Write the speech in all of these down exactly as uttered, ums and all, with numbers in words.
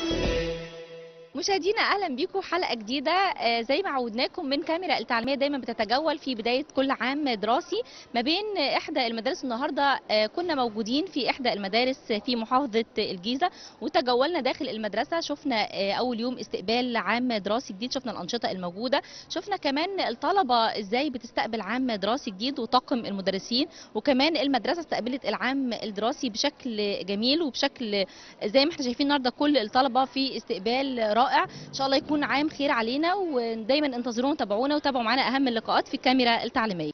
مشاهدينا اهلا بيكم حلقه جديده. آه، زي ما عودناكم من كاميرا التعليميه دايما بتتجول في بدايه كل عام دراسي ما بين احدى المدارس. النهارده آه، كنا موجودين في احدى المدارس في محافظه الجيزه وتجولنا داخل المدرسه. شفنا آه، اول يوم استقبال عام دراسي جديد، شفنا الانشطه الموجوده، شفنا كمان الطلبه ازاي بتستقبل عام دراسي جديد وطاقم المدرسين، وكمان المدرسه استقبلت العام الدراسي بشكل جميل وبشكل زي ما احنا شايفين. النهارده كل الطلبه في استقبال رائع. ان شاء الله يكون عام خير علينا، ودايما انتظرونا وتابعونا وتابعوا معانا اهم اللقاءات في الكاميرا التعليميه.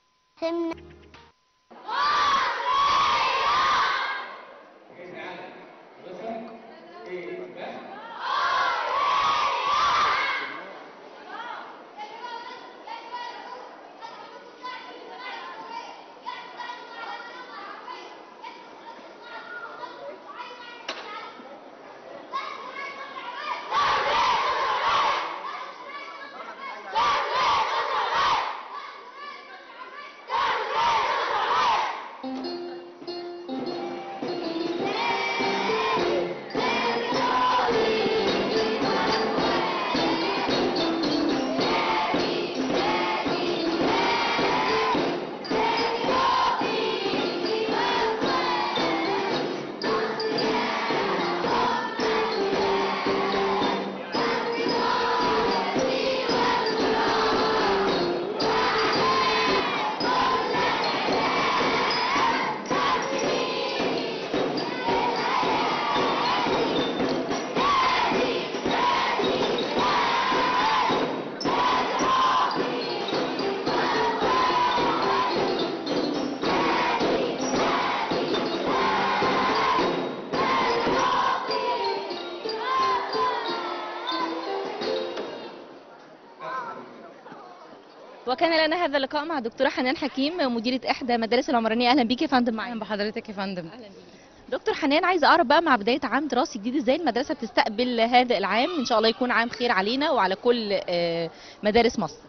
وكان لنا هذا اللقاء مع دكتوره حنان حكيم مديره احدى مدارس العمرانيه. اهلا بيكي يا فندم معانا. اهلا بحضرتك يا فندم. اهلا بيكي دكتور حنان. عايزه اعرف بقى مع بدايه عام دراسي جديد ازاي المدرسه بتستقبل هذا العام، ان شاء الله يكون عام خير علينا وعلى كل آه، مدارس مصر.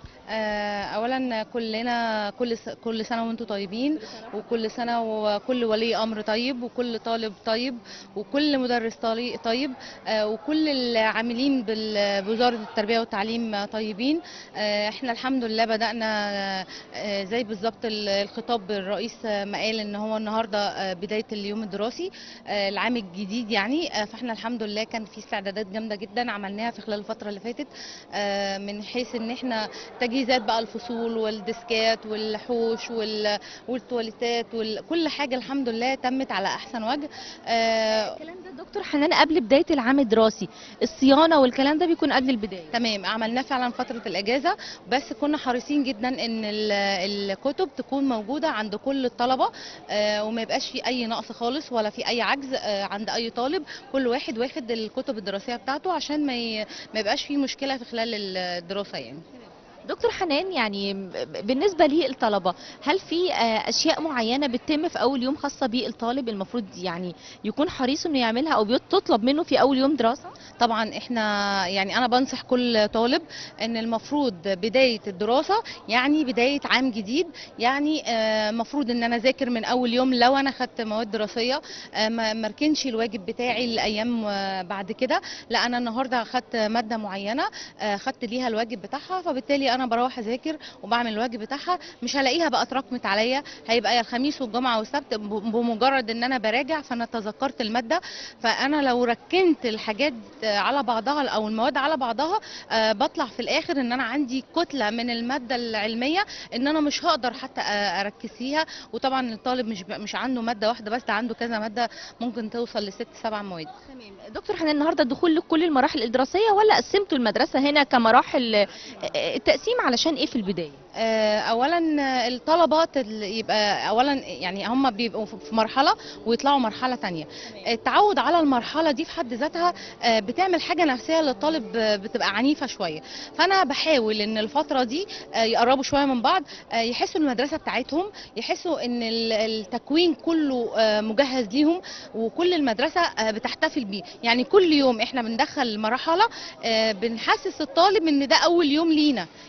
اولا كلنا كل كل سنه وانتم طيبين، وكل سنه وكل ولي امر طيب، وكل طالب طيب، وكل مدرس طيب، وكل العاملين بوزاره التربيه والتعليم طيبين. احنا الحمد لله بدانا زي بالظبط الخطاب الرئيس ما قال ان هو النهارده بدايه اليوم الدراسي العام الجديد يعني. فاحنا الحمد لله كان في استعدادات جامده جدا عملناها في خلال الفتره اللي فاتت، من حيث ان احنا تجهيزات بقى الفصول والديسكات والحوش والتواليتات وكل حاجه الحمد لله تمت على احسن وجه. آه الكلام ده دكتور حنان قبل بدايه العام الدراسي، الصيانه والكلام ده بيكون قبل البدايه. تمام، عملناه فعلا فتره الاجازه، بس كنا حريصين جدا ان الكتب تكون موجوده عند كل الطلبه، آه وما يبقاش في اي نقص خالص ولا في اي عجز آه عند اي طالب. كل واحد واخد الكتب الدراسيه بتاعته عشان ما ما يبقاش في مشكله في خلال الدراسه يعني. دكتور حنان، يعني بالنسبه للطلبه هل في اشياء معينه بتتم في اول يوم خاصه بالطالب المفروض يعني يكون حريص انه يعملها او بتطلب منه في اول يوم دراسه؟ طبعا احنا يعني انا بنصح كل طالب ان المفروض بدايه الدراسه يعني بدايه عام جديد، يعني المفروض ان انا اذاكر من اول يوم. لو انا خدت مواد دراسيه ما مركنش الواجب بتاعي الايام بعد كده، لا انا النهارده خدت ماده معينه خدت ليها الواجب بتاعها، فبالتالي انا بروح اذاكر وبعمل الواجب بتاعها. مش هلاقيها بقى اتراكمت عليا، هيبقى يا الخميس والجمعه والسبت بمجرد ان انا براجع فانا تذكرت الماده. فانا لو ركنت الحاجات على بعضها او المواد على بعضها أه بطلع في الاخر ان انا عندي كتله من الماده العلميه ان انا مش هقدر حتى اركز فيها. وطبعا الطالب مش مش عنده ماده واحده بس، ده عنده كذا ماده ممكن توصل لست سبع مواد. تمام دكتور حنان، النهارده الدخول لكل المراحل الدراسيه ولا قسمتوا المدرسه هنا كمراحل؟ التقسيم علشان ايه في البدايه؟ اولا الطلبه يبقى اولا يعني هم بيبقوا في مرحله ويطلعوا مرحله ثانيه. التعود على المرحله دي في حد ذاتها بتعمل حاجه نفسيه للطالب بتبقى عنيفه شويه. فانا بحاول ان الفتره دي يقربوا شويه من بعض، يحسوا المدرسه بتاعتهم، يحسوا ان التكوين كله مجهز ليهم وكل المدرسه بتحتفل بيه. يعني كل يوم احنا بندخل مرحله بنحسس الطالب ان ده اول يوم لينا،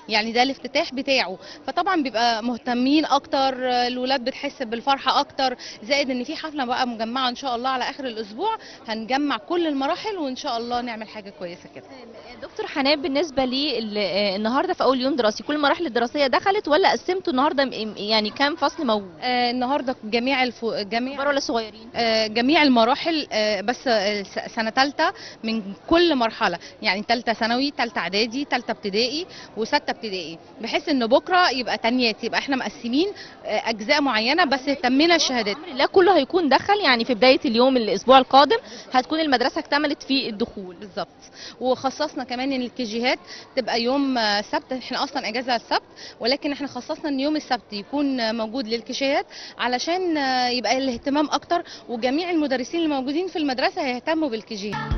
يعني ده الافتتاح بتاعه، فطبعا بيبقى مهتمين اكتر، الولاد بتحس بالفرحه اكتر، زائد ان في حفله بقى مجمعه ان شاء الله على اخر الاسبوع، هنجمع كل المراحل وان شاء الله نعمل حاجه كويسه كده. دكتور حنان، بالنسبه لي ال- آه، النهارده في اول يوم دراسي كل المراحل الدراسيه دخلت ولا قسمتوا النهارده م- يعني كام فصل موجود؟ آه النهارده جميع الفو... جميع كبار ولا صغيرين؟ آه، جميع المراحل، آه، بس آه، س- سنة تالتة من كل مرحلة، يعني تالتة ثانوي، تالتة اعدادي، تالتة ابتدائي، وستة ابتدائي، بحيث ان بكرة يبقى تانيات، يبقى احنا مقسمين آه، اجزاء معينة بس تمينا الشهادات. بامر الله كله هيكون دخل، يعني في بدايه اليوم الاسبوع القادم هتكون المدرسه اكتملت في الدخول. بالظبط. وخصصنا كمان ان الكيجيهات تبقى يوم آه، سبت، احنا اصلا اجازه السبت، ولكن احنا خصصنا ان يوم السبت يكون آه، موجود للكيجيهات، علشان آه، يبقى الاهتمام اكتر، وجميع المدرسين اللي موجودين في المدرسه هيهتموا بالكيجيهات.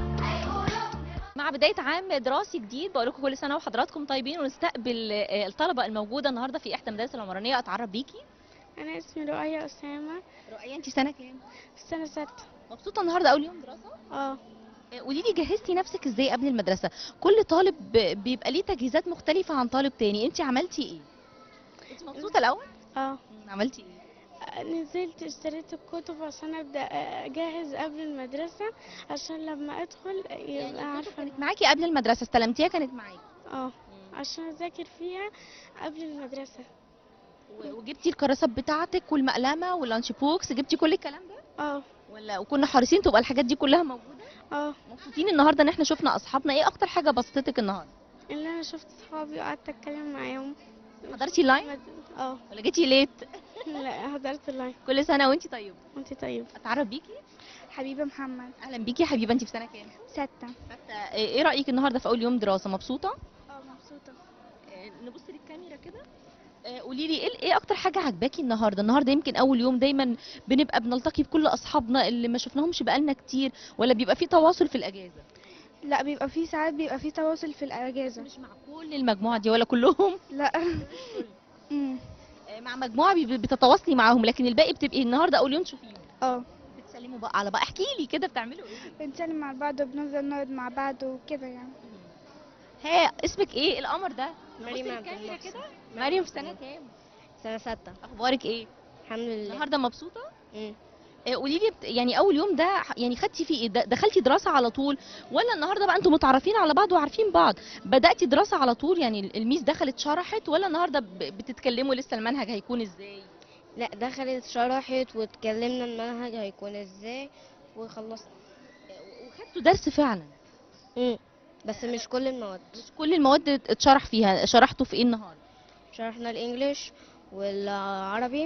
مع بدايه عام دراسي جديد بقول لكم كل سنه وحضراتكم طيبين، ونستقبل آه، الطلبه الموجوده النهارده في احدى المدارس العمرانيه. اتعرف بيكي. أنا اسمي رؤية أسامة، رؤية، انت سنه كام؟ في السنة ستة. مبسوطه النهارده اول يوم دراسه؟ اه. قولي لي، جهزتي نفسك ازاي قبل المدرسه؟ كل طالب ب- بيبقى ليه تجهيزات مختلفه عن طالب تاني، انت عملتي ايه؟ انت مبسوطه الاول؟ اه. مم، عملتي ايه؟ نزلت اشتريت الكتب عشان أبدأ أجهز قبل المدرسة، عشان لما أدخل يعني يبقى عارفة. كانت معاكي قبل المدرسه، استلمتيها كانت معاكي؟ اه، عشان أذاكر فيها قبل المدرسة. و- وجبتي الكراسات بتاعتك والمقلمه واللانش بوكس، جبتي كل الكلام ده؟ اه. ولا وكنا حريصين تبقى الحاجات دي كلها موجوده؟ اه. مبسوطين النهارده ان احنا شفنا اصحابنا. ايه اكتر حاجه بسطتك النهارده؟ اللي أنا شفت صحابي وقعدت أتكلم معاهم. حضرتي اللاين مد- اه. ولا جيتي ليت؟ لا، حضرت اللاين. كل سنه وانت طيبه. وانت طيب. اتعرف بيكي. حبيبة محمد. اهلا بيكي يا حبيبه، انت في سنه كام؟ ستة. حتى ايه رايك النهارده في اول يوم دراسه؟ مبسوطه؟ اه، مبسوطة. آه، نبص للكاميرا كده. آه، قولي لي ايه ايه اكتر حاجه عجباكي النهارده؟ النهارده يمكن اول يوم، دايما بنبقى بنلتقي بكل اصحابنا اللي ما شفناهمش بقالنا كتير، ولا بيبقى في تواصل في الاجازه؟ لا، بيبقى فيه ساعات بيبقى فيه تواصل في الأجازة. مش مع كل المجموعه دي ولا كلهم؟ لا. امم. آه، مع مجموعه بي- بتتواصلي معاهم، لكن الباقي بتبقي النهارده اول يوم تشوفيهم. اه. بتسلموا بقى على بقى، احكي لي كده بتعملوا ايه؟ بنسلم مع بعض وبنفضل نقعد مع بعض وكده يعني. ها، اسمك ايه القمر ده؟ مريم نبص عبد للكاميرا المحسن. كده. مريم في سنه كام؟ سنة ستة. اخبارك ايه؟ الحمد لله. النهارده مبسوطه؟ مم. آه، قولي لي بت... يعني اول يوم ده ح- يعني خدتي فيه ايه؟ د- دخلتي دراسه على طول، ولا النهارده بقى انتوا متعرفين على بعض وعارفين بعض بداتي دراسه على طول؟ يعني الميس دخلت شرحت، ولا النهارده ب... بتتكلموا لسه المنهج هيكون ازاي؟ لا، دخلت شرحت واتكلمنا المنهج هيكون ازاي وخلصنا. آه، وخدتوا درس فعلا؟ مم. بس مش كل المواد. مش كل المواد ات- اتشرح فيها، شرحتوا في ايه النهارده؟ شرحنا الانجليش والعربي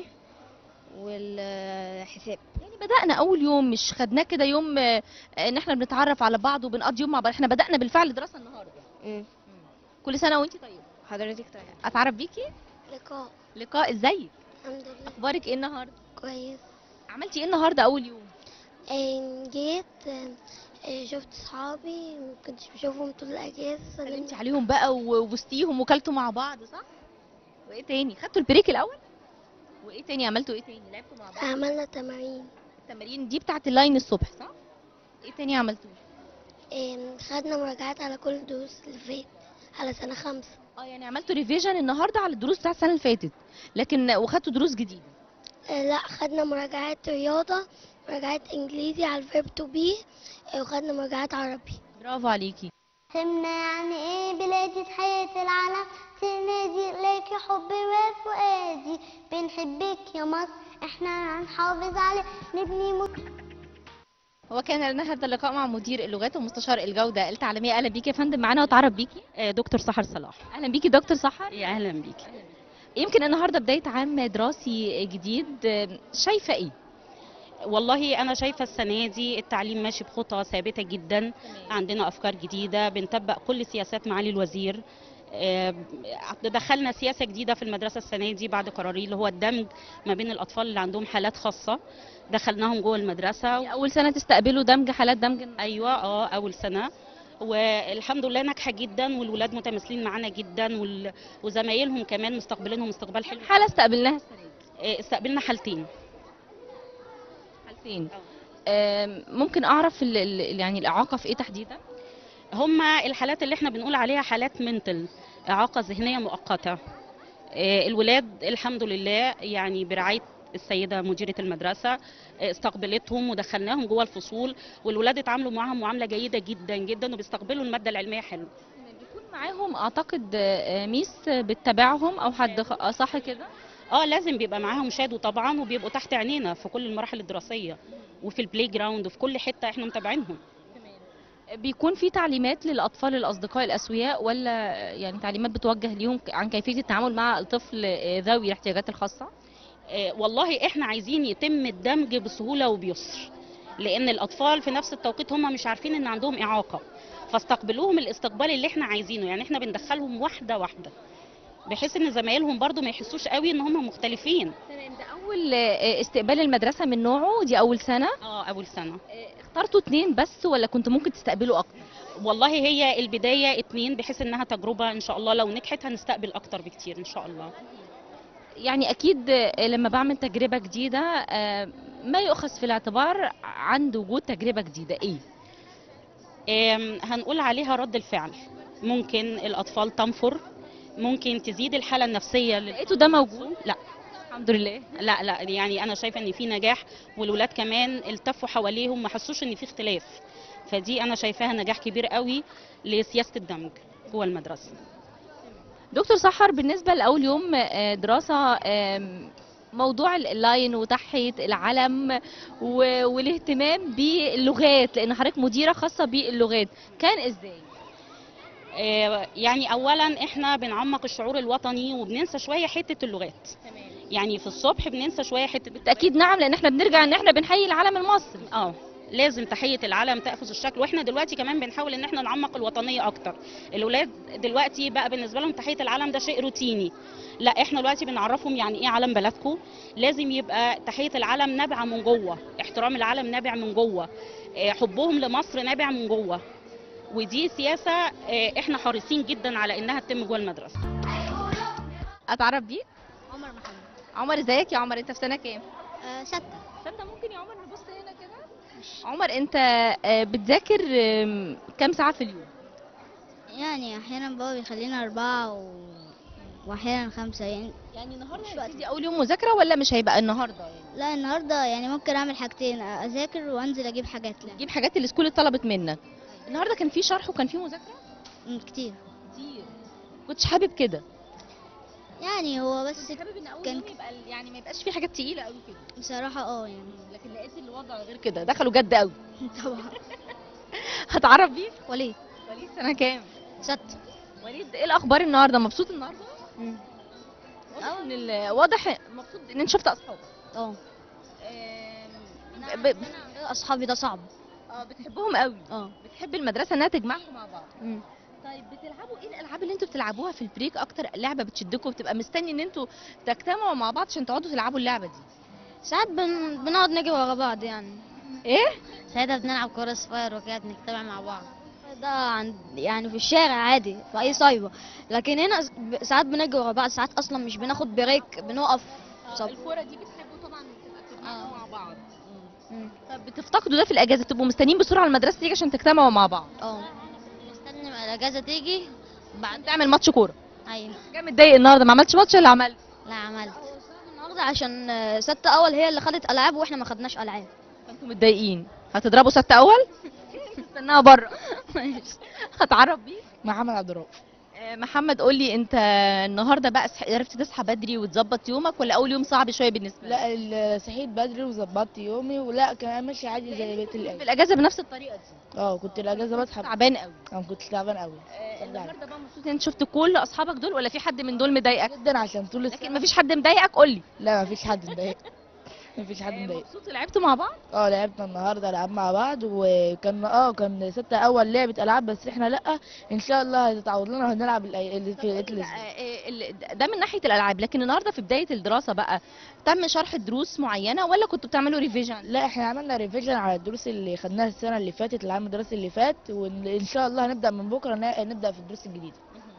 والحساب. يعني بدانا اول يوم، مش خدناه كده يوم آه، ان احنا بنتعرف على بعض وبنقضي يوم مع بعض، احنا بدانا بالفعل دراسه النهارده. مم. كل سنه وانت طيبه. حضرتك طيب. اتعرف بيكي. لقاء. لقاء، ازيك؟ الحمد لله اخبارك ايه النهارده؟ كويس. عملتي ايه النهارده اول يوم؟ آه، جيت آه، آه، شفت صحابي ما كنتش بشوفهم طول الاجازه. سلمتي عليهم بقى و- وبوستيهم وكلتوا مع بعض، صح؟ وايه تاني؟ خدتوا البريك الاول؟ وايه تاني عملتوا؟ ايه تاني لعبتوا مع بعض؟ عملنا تمارين. التمارين دي بتاعت اللاين الصبح، صح؟ ايه تاني عملتوه؟ آه، خدنا مراجعات على كل الدروس اللي فات على سنه خمسة. اه، يعني عملتوا ريفيجن النهارده على الدروس بتاعت السنه اللي فاتت، لكن وخدتوا دروس جديده. آه، لا، خدنا مراجعات رياضه، مراجعات انجليزي على الفيرب تو بي، وخدنا مراجعات عربي. برافو عليكي. فهمنا يعني ايه بلادي حياة العالم، تنادي ليك حبي وفؤادي، بنحبك يا مصر احنا هنحافظ عليك نبني مصر. هو كان لنا هذا اللقاء مع مدير اللغات ومستشار الجوده التعليميه. اهلا بيكي يا فندم، معانا وتعرف بيكي. آه، دكتور سحر صلاح. اهلا بيكي دكتور سحر. يا اهلا بيكي. يمكن النهارده بدايه عام دراسي جديد، آه، شايفه ايه؟ والله انا شايفه السنه دي التعليم ماشي بخطى ثابته جدا، عندنا افكار جديده، بنطبق كل سياسات معالي الوزير. آه، دخلنا سياسه جديده في المدرسه السنه دي بعد قراري اللي هو الدمج ما بين الاطفال اللي عندهم حالات خاصه، دخلناهم جوه المدرسه. اول سنه تستقبلوا دمج حالات دمج؟ ايوه، اه اول سنه، والحمد لله ناجحه جدا، والولاد متماثلين معانا جدا، وال- وزمايلهم كمان مستقبلينهم استقبال حلو. حاله استقبلناها السنه دي؟ آه، استقبلنا حالتين. حالتين. آم، ممكن اعرف ال- ال- يعني الاعاقه في ايه تحديدا؟ هما الحالات اللي احنا بنقول عليها حالات منتل، اعاقه ذهنيه مؤقته. آه، الولاد الحمد لله يعني برعايه السيده مديره المدرسه آه، استقبلتهم ودخلناهم جوه الفصول، والولاد اتعاملوا معاهم معامله جيده جدا جدا وبيستقبلوا الماده العلميه حلو. بيكون معاهم اعتقد آه، ميس بتتابعهم او حد خ- آه، صح كده؟ اه لازم بيبقى معاهم شادو طبعا، وبيبقوا تحت عينينا في كل المراحل الدراسيه وفي البلاي جراوند وفي كل حته احنا متابعينهم. بيكون في تعليمات للاطفال الاصدقاء الاسوياء، ولا يعني تعليمات بتوجه ليهم عن كيفيه التعامل مع الطفل آه، ذوي الاحتياجات الخاصه؟ آه، والله احنا عايزين يتم الدمج بسهوله وبيسر، لان الاطفال في نفس التوقيت هم مش عارفين ان عندهم اعاقه، فاستقبلوهم الاستقبال اللي احنا عايزينه. يعني احنا بندخلهم واحده واحده بحيث ان زمايلهم برضو ما يحسوش قوي ان هم مختلفين. تمام. ده اول آه، استقبال المدرسه من نوعه، دي اول سنه. اه اول سنه. آه، اخترتوا اتنين بس ولا كنتوا ممكن تستقبلوا اكتر؟ والله هي البدايه اتنين بحيث انها تجربه، ان شاء الله لو نجحت هنستقبل اكتر بكتير ان شاء الله. يعني اكيد آه، لما بعمل تجربه جديده آه، ما يؤخذ في الاعتبار عند وجود تجربه جديده ايه؟ آم، هنقول عليها رد الفعل. ممكن الاطفال تنفر، ممكن تزيد الحاله النفسيه لل... لقيتوا ده موجود؟ لا الحمد لله. لا لا يعني انا شايفه ان في نجاح، والولاد كمان التفوا حواليهم ما حسوش ان في اختلاف، فدي انا شايفاها نجاح كبير قوي لسياسه الدمج جوه المدرسه. دكتور سحر، بالنسبه لاول يوم آه، دراسه، آم، موضوع الاونلاين وتحية العلم و- والاهتمام باللغات، لان حضرتك مديره خاصه باللغات، كان ازاي؟ آه، يعني اولا احنا بنعمق الشعور الوطني وبننسى شويه حته اللغات. يعني في الصبح بننسى شويه حته بالتاكيد نعم، لان احنا بنرجع ان احنا بنحيي العلم المصري. اه لازم تحيه العلم تاخذ الشكل، واحنا دلوقتي كمان بنحاول ان احنا نعمق الوطنيه اكتر. الاولاد دلوقتي بقى بالنسبه لهم تحيه العلم ده شيء روتيني، لا احنا دلوقتي بنعرفهم يعني ايه علم بلدكم. لازم يبقى تحيه العلم نابعه من جوه، احترام العلم نابع من جوه، آه، حبهم لمصر نابع من جوه، ودي سياسه آه، احنا حريصين جدا على انها تتم جوه المدرسه. اتعرف بيك؟ عمر محمد. عمر، ازيك يا عمر؟ انت في سنه كام؟ آه ستة. تصدق ممكن يا عمر نبص هنا كده؟ عمر، انت آه، بتذاكر آم، كام ساعه في اليوم؟ يعني أحيانا بابا بيخلينا أربعة و... وأحيانا خمسة يعني. يعني النهارده هتبتدي اول يوم مذاكره ولا مش هيبقى النهارده يعني؟ لا النهاردة يعني ممكن أعمل حاجتين، أذاكر وأنزل أجيب حاجات لا تجيب حاجات اللي السكول طلبت منك. النهارده كان في شرح وكان في مذاكره م، كتير. كتير. كنتش حابب كده؟ يعني هو بس كنت حابب ان اول كان- يوم يبقى ال- يعني ما يبقاش في حاجات تقيله قوي كده، بصراحة اه يعني. لكن لقيت الوضع غير كده، دخلوا جد قوي. طبعا. هتعرف بيك؟ وليد. وليد سنه كام؟ ست. وليد، ايه الاخبار النهارده؟ مبسوط النهارده؟ واضح ان ال- واضح مبسوط ان انت شفت اصحابك. اه. ب- ب- أصحابي ده صعب. اه بتحبهم قوي. اه. بتحب المدرسه انها تجمعكم مع بعض. مم. طيب بتلعبوا ايه الالعاب اللي انتوا بتلعبوها في البريك؟ اكتر لعبه بتشدكم وبتبقى مستني ان انتوا تجتمعوا مع بعض عشان تقعدوا تلعبوا اللعبه دي؟ ساعات بن... بنقعد نجري ورا بعض يعني. ايه؟ ساعتها بنلعب كورة صغير وكده بنجتمع مع بعض. ده عند يعني في الشارع عادي في أي سايبر، لكن هنا س- ب- ساعات بنجري ورا بعض، ساعات أصلا مش بناخد بريك بنقف. صف. الكوره دي بتحبوا طبعا تبقى تجمعوا مع بعض. مم. طب بتفتقدوا ده في الاجازه؟ تبقوا مستنيين بسرعه المدرسه تيجي عشان تجتمعوا مع بعض؟ اه. مستني ما الأجازة تيجي بعد. تعمل ماتش كوره؟ أيوه. كان متضايق النهارده ما عملتش ماتش ولا عملت؟ لا عملت. النهارده عشان آه، ستة أول هي اللي خدت ألعاب وإحنا ما خدناش ألعاب. انتوا متضايقين؟ هتضربوا ستة اول؟ استناها بره. هتعرف بيك؟ محمد عبد الرؤوف. آه، محمد، قول لي انت النهارده بقى صح- عرفت تصحى بدري وتظبط يومك، ولا اول يوم صعب شويه بالنسبه لك؟ لا ال- صحيت بدري وظبطت يومي، ولا كان ماشي عادي زي بقيه في الايام. الاجازه بنفس الطريقه دي؟ اه كنت الاجازه بصحى. تعبان قوي. انا كنت تعبان قوي آه، صدقني. النهارده بقى مبسوط ان انت شفت كل اصحابك دول، ولا في حد من دول مضايقك؟ جدا عشان طول لكن السنه. مفيش حد مضايقك؟ قول لي. لا مفيش حد مضايق. مفيش حد آه، مضايق. مبسوط لعبتوا مع بعض؟ اه لعبنا النهارده العاب مع بعض، وكان اه كان ستة اول لعبه العاب، بس احنا لا ان شاء الله هتتعود لنا وهنلعب الأي- اللي في لا، الاتلس. آه، ال- ده من ناحيه الالعاب، لكن النهارده في بدايه الدراسه بقى تم شرح دروس معينه ولا كنتوا بتعملوا ريفيجن؟ لا احنا عملنا ريفيجن على الدروس اللي خدناها السنه اللي فاتت، العام الدراسي اللي فات، وان شاء الله هنبدا من بكره ن- نبدا في الدروس الجديده.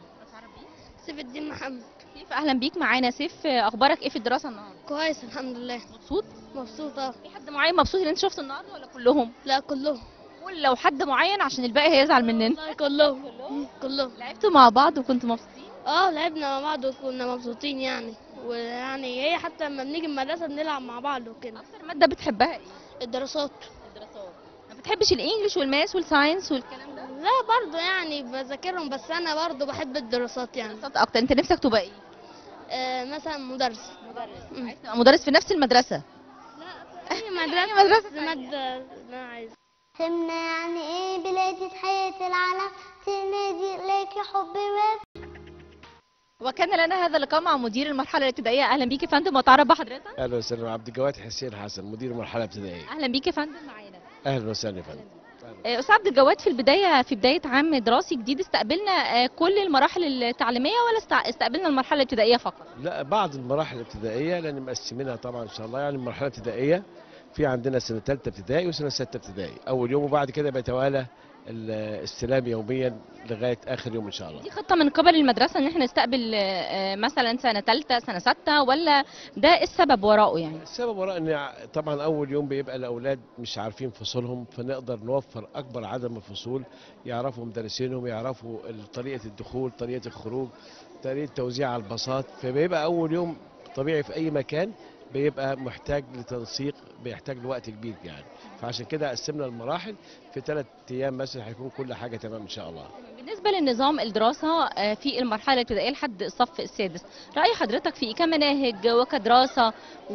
سيف الدين محمد. سيف، اهلا بيك معانا. سيف، آه، اخبارك ايه في الدراسه النهارده؟ كويس الحمد لله. مبسوط؟ مبسوطة. في حد معين مبسوط ان انت شفته النهارده ولا كلهم؟ لا كلهم. قول لو حد معين عشان الباقي هيزعل مننا. والله كلهم. كلهم. لعبتوا مع بعض وكنتوا مبسوطين؟ اه لعبنا مع بعض وكنا مبسوطين يعني، ويعني هي حتى لما بنيجي المدرسة بنلعب مع بعض وكده. اكتر ماده بتحبها ايه؟ الدراسات. الدراسات. ما بتحبش الانجليش والماس والساينس والكلام ده؟ لا برضو يعني بذاكرهم، بس انا برضو بحب الدراسات يعني. الدراسات اكتر. انت نفسك تبقى ايه؟ آه مثلا مدرس. مدرس. عايز تبقى مدرس في نفس المدرسه؟ اي مدرسة. أي مدرسة بس مادة انا عايزة. فهمنا يعني ايه بلادي تحية العالم، تنادي ليك حبي وافي. وكان لنا هذا اللقاء مع مدير المرحله الابتدائيه. اهلا بيك يا فندم، واتعرف بحضرتك. اهلا وسهلا. عبد الجواد حسين حسن، مدير مرحله ابتدائيه. اهلا بيك يا فندم معانا. اهلا وسهلا يا فندم. آه، استاذ عبد الجواد، في البدايه في بدايه عام دراسي جديد استقبلنا آه، كل المراحل التعليميه ولا است- استقبلنا المرحله الابتدائيه فقط؟ لا، بعض المراحل الابتدائيه لان مقسمينها طبعا ان شاء الله. يعني المرحله الابتدائيه في عندنا سنه ثالثه ابتدائي وسنه سته ابتدائي اول يوم، وبعد كده بيتوالى الاستلام يوميا لغايه اخر يوم ان شاء الله. دي خطه من قبل المدرسه ان احنا نستقبل آه، آه، مثلا سنه ثالثه سنه سته، ولا ده إيه السبب وراءه يعني؟ السبب وراء ان طبعا اول يوم بيبقى الاولاد مش عارفين فصولهم، فنقدر نوفر اكبر عدد من الفصول، يعرفوا مدرسينهم، يعرفوا طريقه الدخول، طريقه الخروج، طريقه توزيع على الباصات. فبيبقى اول يوم طبيعي في اي مكان بيبقى محتاج لتنسيق، بيحتاج لوقت كبير يعني. فعشان كده قسمنا المراحل في ثلاث ايام مثلا هيكون كل حاجه تمام ان شاء الله. بالنسبه للنظام الدراسه آه، في المرحله الابتدائيه لحد الصف السادس، راي حضرتك فيه كمناهج وكدراسه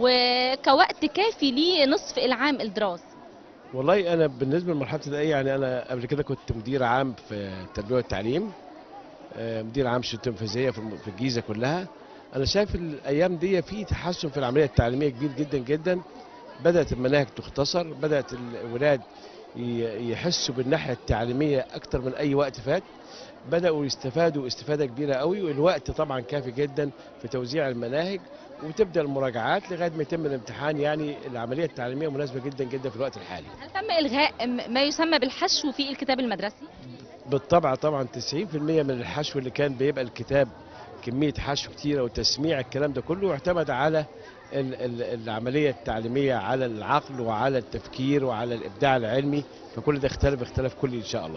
وكوقت كافي لنصف العام الدراسي؟ والله انا بالنسبه للمرحله الابتدائيه يعني انا قبل كده كنت مدير عام في التربيه والتعليم، آه، مدير عام شؤون تنفيذيه في الم- في الجيزه كلها. انا شايف الايام دي في تحسن في العمليه التعليميه كبير جدا جدا. بدات المناهج تختصر، بدات الاولاد ي- يحسوا بالناحيه التعليميه اكتر من اي وقت فات، بداوا يستفادوا استفاده كبيره قوي، والوقت طبعا كافي جدا في توزيع المناهج، وتبدا المراجعات لغايه ما يتم الامتحان. يعني العمليه التعليميه مناسبه جدا جدا في الوقت الحالي. هل تم الغاء م- ما يسمى بالحشو في الكتاب المدرسي؟ بالطبع طبعا تسعين في المية من الحشو اللي كان بيبقى الكتاب كمية حشو كتيرة وتسميع الكلام ده كله اعتمد على ال- ال- العملية التعليمية، على العقل وعلى التفكير وعلى الإبداع العلمي. فكل ده اختلف اختلاف كلي إن شاء الله.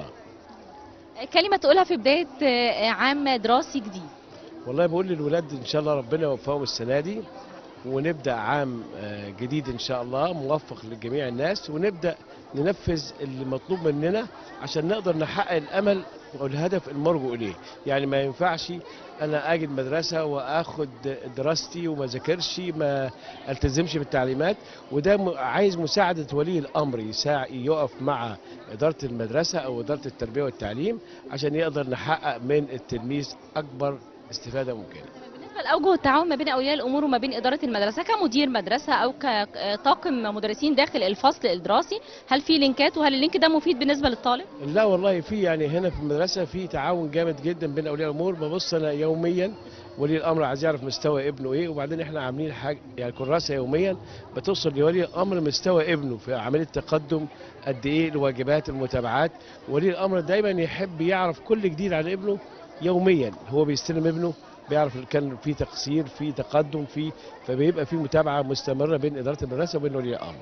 كلمه تقولها في بدايه آه، عام دراسي جديد؟ والله بقول للولاد إن شاء الله ربنا يوفقهم السنة دي، ونبدأ عام آه، جديد إن شاء الله موفق لجميع الناس، ونبدأ ننفذ اللي مطلوب مننا عشان نقدر نحقق الأمل والهدف المرجو إليه. يعني ما ينفعش أنا أجي المدرسة وآخد دراستي وما ذاكرش، ما التزمش بالتعليمات. وده م- عايز مساعدة ولي الأمر، يساع يقف مع إدارة المدرسة أو إدارة التربية والتعليم عشان يقدر نحقق من التلميذ أكبر استفادة ممكنة. بالنسبه لاوجه التعاون ما بين اولياء الامور وما بين اداره المدرسه كمدير مدرسه او كطاقم مدرسين داخل الفصل الدراسي، هل في لينكات وهل اللينك ده مفيد بالنسبه للطالب؟ لا والله في، يعني هنا في المدرسة في تعاون جامد جدا بين أولياء الأمور. ببص أنا يوميا ولي الأمر عايز يعرف مستوى ابنه إيه، وبعدين إحنا عاملين حاجة يعني كراسة يوميا بتوصل لولي الأمر مستوى ابنه في عملية تقدم قد إيه، الواجبات، المتابعات. ولي الأمر دايما يحب يعرف كل جديد عن ابنه يوميا. هو بيستلم ابنه بيعرف إن كان في تقصير، في تقدم، في فبيبقى في متابعة مستمرة بين إدارة المدرسة وبين ولي الأمر.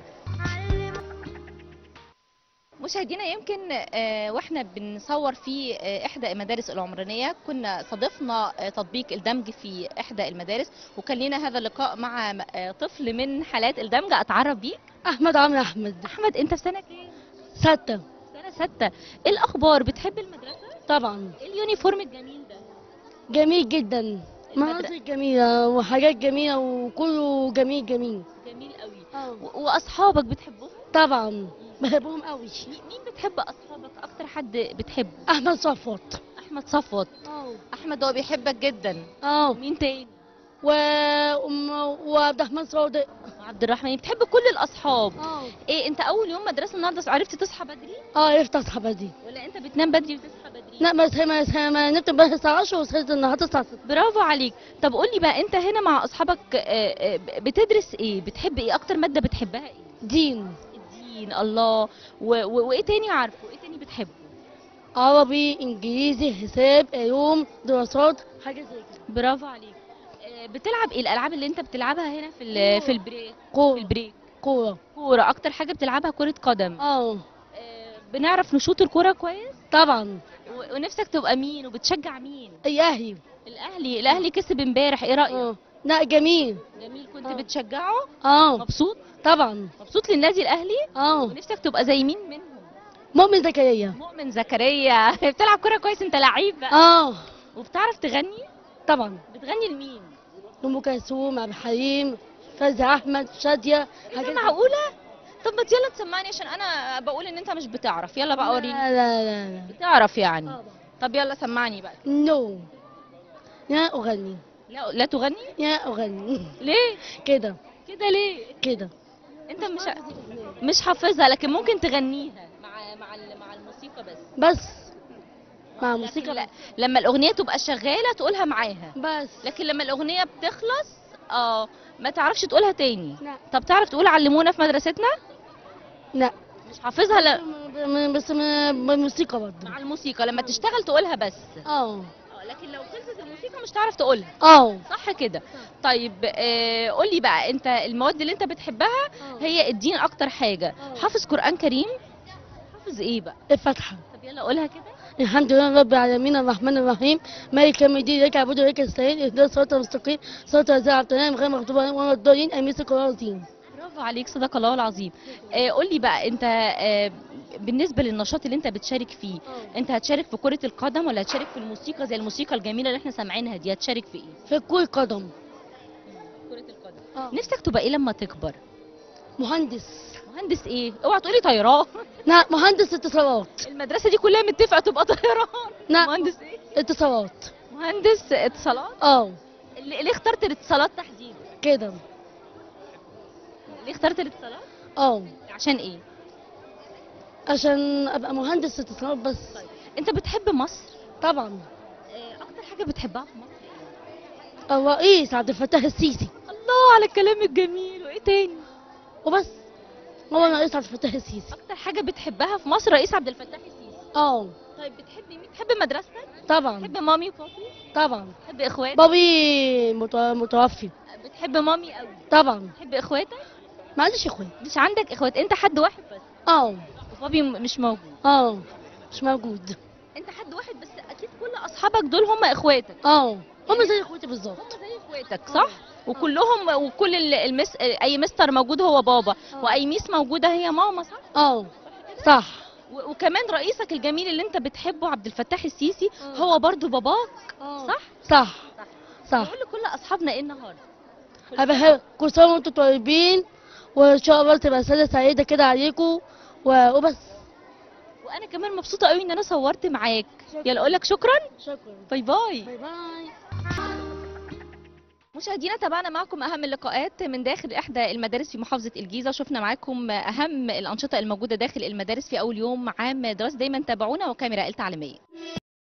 مشاهدينا، يمكن آه، واحنا بنصور في آه، احدى المدارس العمرانيه كنا صادفنا آه، تطبيق الدمج في احدى المدارس، وكان لنا هذا اللقاء مع آه، طفل من حالات الدمج. اتعرف بيك. احمد عمرو احمد. احمد، انت في سنه كام؟ ستة. سنه سته. ايه الاخبار؟ بتحب المدرسه؟ طبعا. ايه اليونيفورم الجميل ده؟ جميل جدا، المدر- مناظر جميلة وحاجات جميلة وكله جميل جميل. جميل قوي. اه و- واصحابك بتحبهم؟ طبعا بحبهم قوي. مين مين بتحب اصحابك اكتر حد بتحبه؟ احمد صفوت. احمد صفوت. اه احمد هو بيحبك جدا. اه مين تاني؟ و أم- وعبد الرحمن صادق. عبد الرحمن. بتحب كل الاصحاب. اه ايه، انت اول يوم مدرسه النهارده عرفت تصحى بدري اه عرفت اصحى بدري. ولا انت بتنام بدري وتصحى بدري؟ لا بس ما ما نمت بس الساعة عشرة وصحيت النهارده الساعة ستة. برافو عليك. طب قول لي بقى، انت هنا مع اصحابك آه، آه، بتدرس ايه؟ بتحب ايه اكتر ماده بتحبها؟ ايه؟ دين. الدين. الله. و... و... وايه تاني عارفه؟ ايه تاني بتحبه؟ عربي، انجليزي، حساب، علوم، دراسات، حاجة زي كده. برافو عليك. آه، بتلعب ايه الالعاب اللي انت بتلعبها هنا في ال... في البريك؟ في كورة. البريك كورة. كوره اكتر حاجه بتلعبها؟ كره قدم. اه آه، بنعرف نشوط الكوره كويس؟ طبعا. و- ونفسك تبقى مين وبتشجع مين؟ الاهلي. الاهلي. الاهلي كسب امبارح، ايه رايك؟ اه لا جميل. جميل. كنت آه. بتشجعه؟ اه مبسوط؟ طبعا. مبسوط للنادي الاهلي؟ اه ونفسك تبقى زي مين منهم؟ مؤمن زكريا. مؤمن زكريا. بتلعب كوره كويس، انت لعيب بقى. اه وبتعرف تغني؟ طبعا. بتغني لمين؟ ام كلثوم، عبد الحليم، فايزة احمد، شاديه. ايه ده، معقوله؟ طب ما يلا تسمعني عشان انا بقول ان انت مش بتعرف. يلا بقى وريني. لا لا لا لا. بتعرف يعني. طب يلا سمعني بقى. نو. لا اغني. لا لا تغني؟ لا اغني. ليه كده كده ليه؟ كده. انت مش مش حافظها، لكن ممكن تغنيها مع مع ال- مع الموسيقى بس. بس مع لكن موسيقى لا، لما الاغنيه تبقى شغاله تقولها معاها، بس. لكن لما الاغنيه بتخلص اه ما تعرفش تقولها تاني. لا. طب تعرف تقول علمونا في مدرستنا؟ لا مش حافظها. لا. م- بس م- بالموسيقى برضه. مع الموسيقى لما تشتغل تقولها بس. اه اه لكن لو خلصت الموسيقى مش تعرف تقولها. اه صح كده. طيب آه قولي بقى، انت المواد اللي انت بتحبها هي الدين اكتر حاجه. حافظ قرآن كريم؟ حافظ ايه بقى؟ الفاتحه. طب يلا قولها كده. الحمد لله رب العالمين الرحمن الرحيم مالك يوم الدين اياك نعبد واياك نستعين اهدنا الصراط المستقيم صراط الذين انعمت عليهم غير المغضوب عليهم ولا الضالين امين. القرآن العظيم. برافو عليك، صدق الله العظيم. آه قولي بقى انت آه بالنسبه للنشاط اللي انت بتشارك فيه، انت هتشارك في كره القدم ولا هتشارك في الموسيقى زي الموسيقى الجميله اللي احنا سامعينها دي؟ هتشارك في ايه؟ في كرة قدم. كره القدم. اه نفسك تبقى ايه لما تكبر؟ مهندس. مهندس ايه؟ اوعى تقولي طيران. لا مهندس اتصالات. المدرسه دي كلها متفقه تبقى طيران. لا مهندس ايه؟ اتصالات. مهندس اتصالات. اه ليه ليه اخترت الاتصالات تحديدا؟ كده. ليه اخترت الاتصالات؟ اه عشان ايه؟ عشان ابقى مهندس اتصالات بس. انت بتحب مصر؟ طبعا. آه، اكتر حاجه بتحبها في مصر ايه؟ الرئيس عبد الفتاح السيسي. الله على الكلام الجميل. وايه تاني؟ وبس. هو الرئيس عبد الفتاح السيسي. اكتر حاجه بتحبها في مصر رئيس عبد الفتاح السيسي. اه طيب بتحبي مين؟ بتحب مدرستك؟ طبعا. بتحب مامي وبابي؟ طبعا. بتحب اخواتك؟ بابي مت- متوفي. بتحب مامي قوي؟ طبعا. بتحب اخواتك؟ ما عنديش اخوات. مش عندك اخوات، انت حد واحد بس. اه وبابي م- مش موجود. اه مش موجود. انت حد واحد بس، اكيد كل اصحابك دول هم اخواتك. اه هم زي اخواتي بالظبط. هم زي اخواتك صح؟ وكلهم وكل ال- المس... اي مستر موجود هو بابا، واي ميس موجوده هي ماما صح؟ اه صح. و- وكمان رئيسك الجميل اللي انت بتحبه عبد الفتاح السيسي هو برضو باباك صح؟ صح صح. نقول لكل اصحابنا ايه النهارده؟ أبقى كل سنة وانتم طيبين وان شاء الله تبقى سنة سعيدة كده عليكم و- وبس. وانا كمان مبسوطه قوي ان انا صورت معاك. يلا اقول لك شكرا. شكرا. باي باي. باي باي. مشاهدينا، تابعنا معكم اهم اللقاءات من داخل احدى المدارس في محافظه الجيزه، وشفنا معاكم اهم الانشطه الموجوده داخل المدارس في اول يوم عام دراسي. دايما تابعونا وكاميرا التعليميه.